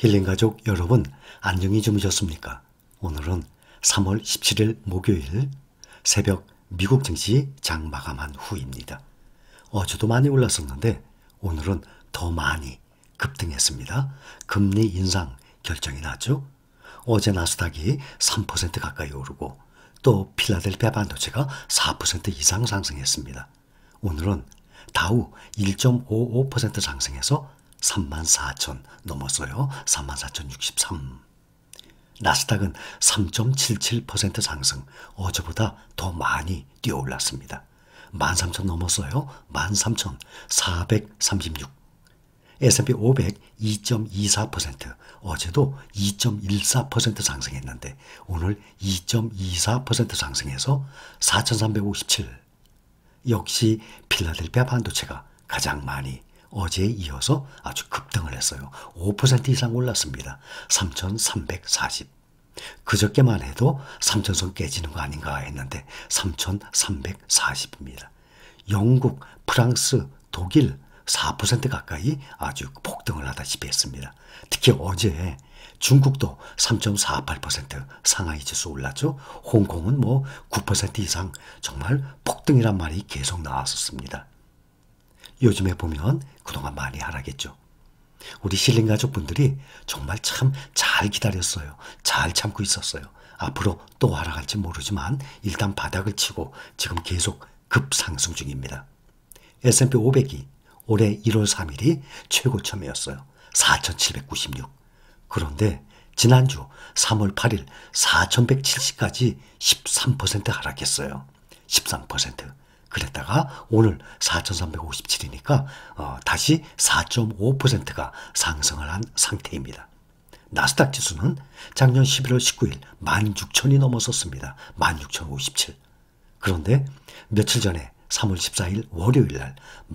힐링가족 여러분, 안녕히 주무셨습니까? 오늘은 3월 17일 목요일 새벽 미국 증시 장 마감한 후입니다. 어제도 많이 올랐었는데 오늘은 더 많이 급등했습니다. 금리 인상 결정이 났죠. 어제 나스닥이 3% 가까이 오르고 또 필라델피아 반도체가 4% 이상 상승했습니다. 오늘은 다우 1.55% 상승해서 34,000 넘었어요. 34,063. 나스닥은 3.77% 상승, 어제보다 더 많이 뛰어올랐습니다. 13,000 넘었어요. 13,436. S&P 500 2.24%, 어제도 2.14% 상승했는데 오늘 2.24% 상승해서 4,357. 역시 필라델피아 반도체가 가장 많이 어제에 이어서 아주 급등을 했어요. 5% 이상 올랐습니다. 3,340. 그저께만 해도 3,000선 깨지는 거 아닌가 했는데 3,340입니다. 영국, 프랑스, 독일 4% 가까이 아주 폭등을 하다시피 했습니다. 특히 어제 중국도 3.48% 상하이 지수 올랐죠. 홍콩은 9% 이상 정말 폭등이란 말이 계속 나왔었습니다. 요즘에 보면 그동안 많이 하락했죠. 우리 실링 가족분들이 정말 참 잘 기다렸어요. 잘 참고 있었어요. 앞으로 또 하락할지 모르지만 일단 바닥을 치고 지금 계속 급상승 중입니다. S&P 500이 올해 1월 3일이 최고점이었어요. 4,796. 그런데 지난주 3월 8일 4,170까지 13% 하락했어요. 13%. 그랬다가 오늘 4,357이니까 다시 4.5%가 상승을 한 상태입니다. 나스닥 지수는 작년 11월 19일 16,000이 넘었었습니다. 16,057. 그런데 며칠 전에 3월 14일 월요일 날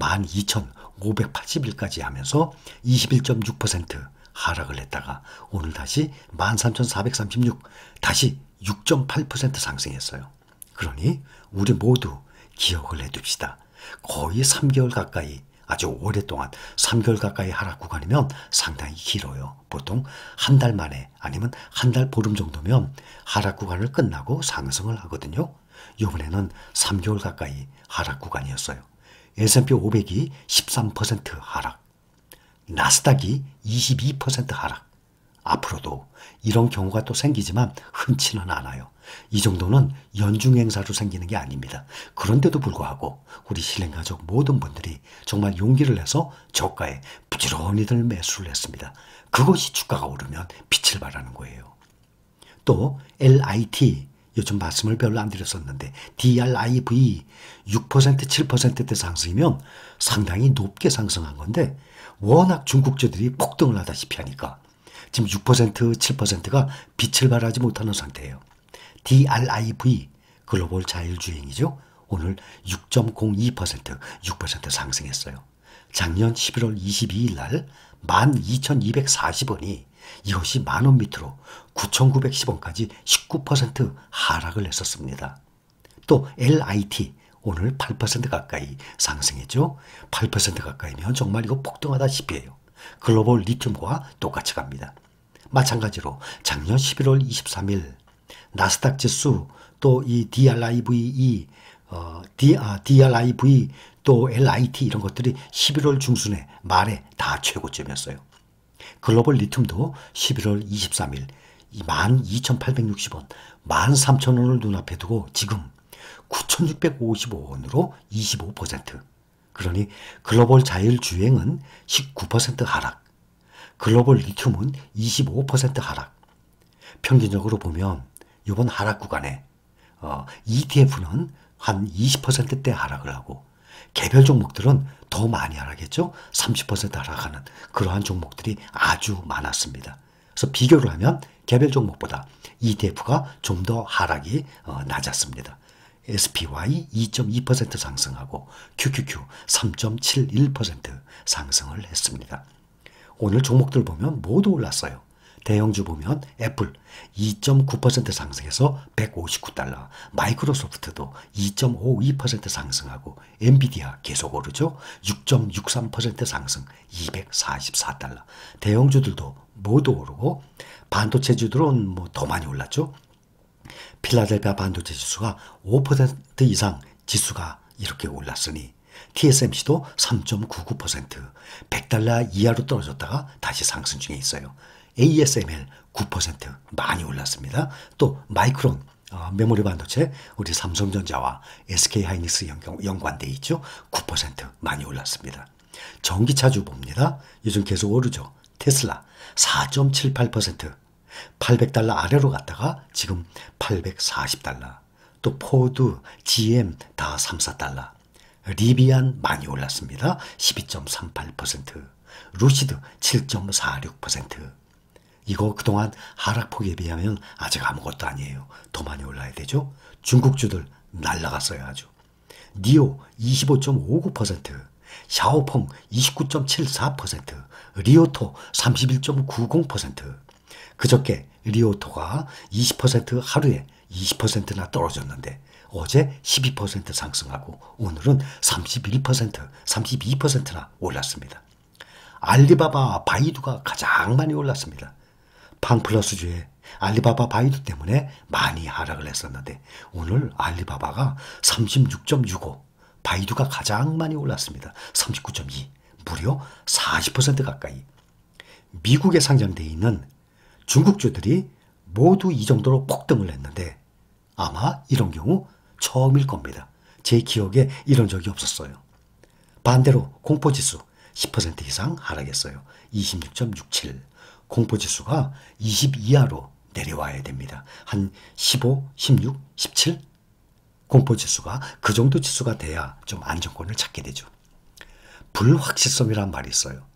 12,581까지 하면서 21.6% 하락을 했다가 오늘 다시 13,436, 다시 6.8% 상승했어요. 그러니 우리 모두 기억을 해둡시다. 거의 3개월 가까이, 아주 오랫동안 3개월 가까이 하락 구간이면 상당히 길어요. 보통 한 달 만에 아니면 한 달 보름 정도면 하락 구간을 끝나고 상승을 하거든요. 이번에는 3개월 가까이 하락 구간이었어요. S&P 500이 13% 하락, 나스닥이 22% 하락. 앞으로도 이런 경우가 또 생기지만 흔치는 않아요. 이 정도는 연중 행사로 생기는 게 아닙니다. 그런데도 불구하고 우리 실행가족 모든 분들이 정말 용기를 내서 저가에 부지런히들 매수를 했습니다. 그것이 주가가 오르면 빛을 발하는 거예요. 또 LIT, 요즘 말씀을 별로 안 드렸었는데 DRIV 6% 7%대 상승이면 상당히 높게 상승한 건데 워낙 중국주들이 폭등을 하다시피 하니까 지금 6% 7%가 빛을 발하지 못하는 상태예요. DRIV 글로벌 자율주행이죠. 오늘 6.02% 6% 상승했어요. 작년 11월 22일 날 12,240원이 이것이 만원 밑으로 9,910원까지 19% 하락을 했었습니다. 또 LIT 오늘 8% 가까이 상승했죠. 8% 가까이면 정말 이거 폭등하다시피 해요. 글로벌 리튬과 똑같이 갑니다. 마찬가지로 작년 11월 23일 나스닥 지수 또 이 DRIV, DRIV 또 LIT 이런 것들이 11월 중순에 말에 다 최고점이었어요. 글로벌 리튬도 11월 23일 12,860원, 13,000원을 눈앞에 두고 지금 9,655원으로 25%. 그러니 글로벌 자율주행은 19% 하락, 글로벌 리튬은 25% 하락. 평균적으로 보면 이번 하락 구간에 ETF는 한 20%대 하락을 하고 개별 종목들은 더 많이 하락했죠. 30% 하락하는 그러한 종목들이 아주 많았습니다. 그래서 비교를 하면 개별 종목보다 ETF가 좀 더 하락이 낮았습니다. SPY 2.2% 상승하고 QQQ 3.71% 상승을 했습니다. 오늘 종목들 보면 모두 올랐어요. 대형주 보면 애플 2.9% 상승해서 159달러, 마이크로소프트도 2.52% 상승하고 엔비디아 계속 오르죠. 6.63% 상승 244달러. 대형주들도 모두 오르고 반도체주들은 뭐 더 많이 올랐죠. 필라델피아 반도체 지수가 5% 이상 지수가 이렇게 올랐으니 TSMC도 3.99%, 100달러 이하로 떨어졌다가 다시 상승 중에 있어요. ASML 9% 많이 올랐습니다. 또 마이크론 메모리 반도체 우리 삼성전자와 SK하이닉스 연관돼 있죠. 9% 많이 올랐습니다. 전기차주 봅니다. 요즘 계속 오르죠. 테슬라 4.78%, 800달러 아래로 갔다가 지금 840달러. 또 포드, GM 다 3, 4달러. 리비안 많이 올랐습니다. 12.38%. 루시드 7.46%. 이거 그동안 하락폭에 비하면 아직 아무것도 아니에요. 더 많이 올라야 되죠. 중국주들 날라갔어요 아주. 니오 25.59%, 샤오펑 29.74%, 리오토 31.90%. 그저께 리오토가 20% 하루에 20%나 떨어졌는데 어제 12% 상승하고 오늘은 31%, 32%나 올랐습니다. 알리바바 바이두가 가장 많이 올랐습니다. 팡플러스주에 알리바바 바이두 때문에 많이 하락을 했었는데 오늘 알리바바가 36.65, 바이두가 가장 많이 올랐습니다. 39.2, 무려 40% 가까이. 미국에 상장되어 있는 중국주들이 모두 이 정도로 폭등을 했는데 아마 이런 경우 처음일 겁니다. 제 기억에 이런 적이 없었어요. 반대로 공포지수 10% 이상 하락했어요. 26.67. 공포지수가 20 이하로 내려와야 됩니다. 한 15, 16, 17? 공포지수가 그 정도 지수가 돼야 좀 안정권을 찾게 되죠. 불확실성이란 말이 있어요.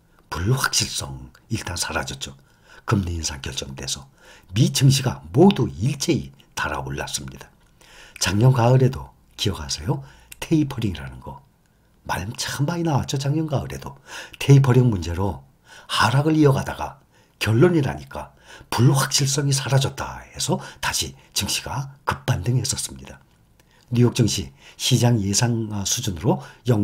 불확실성 일단 사라졌죠. 금리 인상 결정돼서 미 증시가 모두 일제히 달아올랐습니다. 작년 가을에도 기억하세요? 테이퍼링이라는 거. 말 참 많이 나왔죠. 작년 가을에도. 테이퍼링 문제로 하락을 이어가다가 결론이라니까 불확실성이 사라졌다 해서 다시 증시가 급반등했었습니다. 뉴욕 증시 시장 예상 수준으로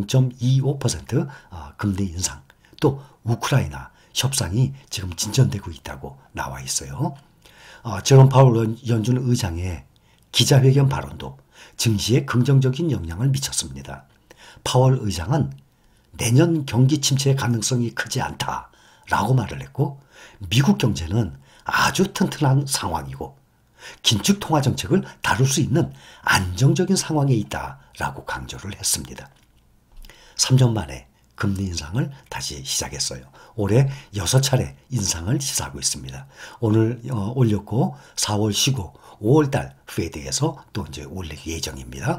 0.25% 금리 인상, 또 우크라이나 협상이 지금 진전되고 있다고 나와 있어요. 제롬 파월 연준 의장의 기자회견 발언도 증시에 긍정적인 영향을 미쳤습니다. 파월 의장은 내년 경기 침체의 가능성이 크지 않다라고 말을 했고 미국 경제는 아주 튼튼한 상황이고 긴축 통화 정책을 다룰 수 있는 안정적인 상황에 있다라고 강조를 했습니다. 3년 만에 금리 인상을 다시 시작했어요. 올해 6차례 인상을 시사하고 있습니다. 오늘 올렸고 4월 쉬고 5월달 페드에서 또 이제 올릴 예정입니다.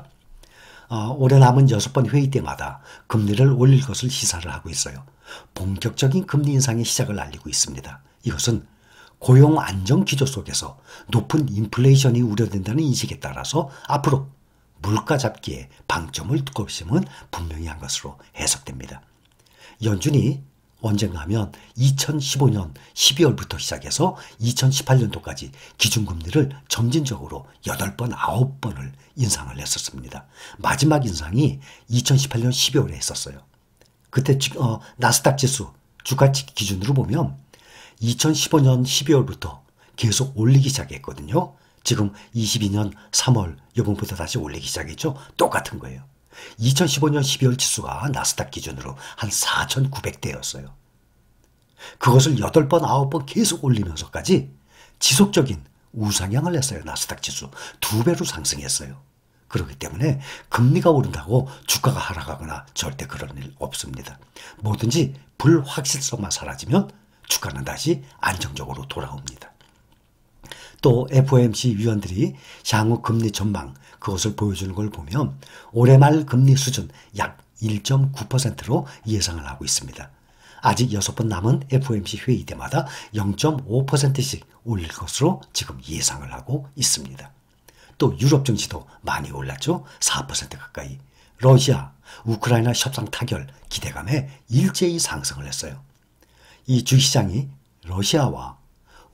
올해 남은 6번 회의 때마다 금리를 올릴 것을 시사를 하고 있어요. 본격적인 금리 인상의 시작을 알리고 있습니다. 이것은 고용 안정 기조 속에서 높은 인플레이션이 우려된다는 인식에 따라서 앞으로 물가 잡기에 방점을 둘 것임은 분명히 한 것으로 해석됩니다. 연준이 언젠가 하면 2015년 12월부터 시작해서 2018년도까지 기준금리를 점진적으로 8번, 9번을 인상을 했었습니다. 마지막 인상이 2018년 12월에 했었어요. 그때 나스닥 지수 주가 기준으로 보면 2015년 12월부터 계속 올리기 시작했거든요. 지금 22년 3월 요번부터 다시 올리기 시작했죠. 똑같은 거예요. 2015년 12월 지수가 나스닥 기준으로 한 4,900대였어요. 그것을 8번, 9번 계속 올리면서까지 지속적인 우상향을 했어요. 나스닥 지수 2배로 상승했어요. 그렇기 때문에 금리가 오른다고 주가가 하락하거나 절대 그런 일 없습니다. 뭐든지 불확실성만 사라지면 주가는 다시 안정적으로 돌아옵니다. 또 FOMC 위원들이 향후 금리 전망 그것을 보여주는 걸 보면 올해 말 금리 수준 약 1.9%로 예상을 하고 있습니다. 아직 6번 남은 FOMC 회의 때마다 0.5%씩 올릴 것으로 지금 예상을 하고 있습니다. 또 유럽 증시도 많이 올랐죠. 4% 가까이. 러시아, 우크라이나 협상 타결 기대감에 일제히 상승을 했어요. 이 주식시장이 러시아와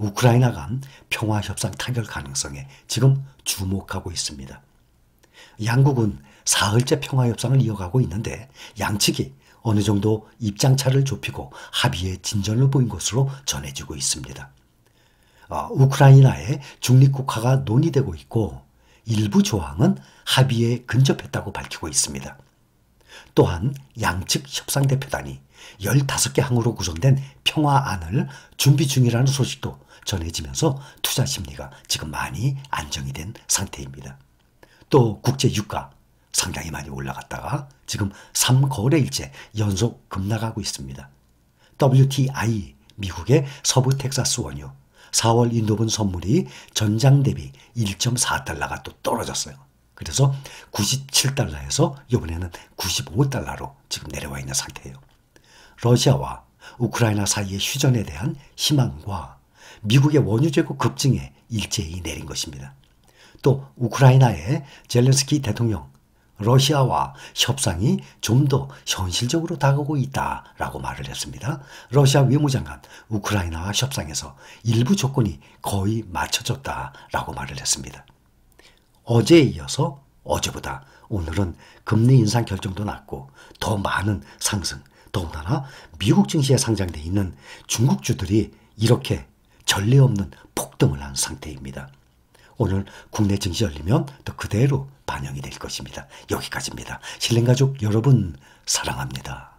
우크라이나 간 평화협상 타결 가능성에 지금 주목하고 있습니다. 양국은 사흘째 평화협상을 이어가고 있는데 양측이 어느 정도 입장차를 좁히고 합의에 진전을 보인 것으로 전해지고 있습니다. 우크라이나의 중립국화가 논의되고 있고 일부 조항은 합의에 근접했다고 밝히고 있습니다. 또한 양측 협상대표단이 15개 항으로 구성된 평화안을 준비 중이라는 소식도 전해지면서 투자 심리가 지금 많이 안정이 된 상태입니다. 또 국제 유가 상당히 많이 올라갔다가 지금 3거래일째 연속 급락하고 있습니다. WTI 미국의 서부 텍사스 원유 4월 인도분 선물이 전장 대비 1.4달러가 또 떨어졌어요. 그래서 97달러에서 이번에는 95달러로 지금 내려와 있는 상태예요. 러시아와 우크라이나 사이의 휴전에 대한 희망과 미국의 원유 재고 급증에 일제히 내린 것입니다. 또 우크라이나의 젤렌스키 대통령 러시아와 협상이 좀 더 현실적으로 다가오고 있다라고 말을 했습니다. 러시아 외무장관 우크라이나와 협상에서 일부 조건이 거의 맞춰졌다라고 말을 했습니다. 어제에 이어서 어제보다 오늘은 금리 인상 결정도 났고 더 많은 상승, 더군다나 미국 증시에 상장돼 있는 중국주들이 이렇게 전례 없는 폭등을 한 상태입니다. 오늘 국내 증시 열리면 또 그대로 반영이 될 것입니다. 여기까지입니다. 신뢰가족 여러분 사랑합니다.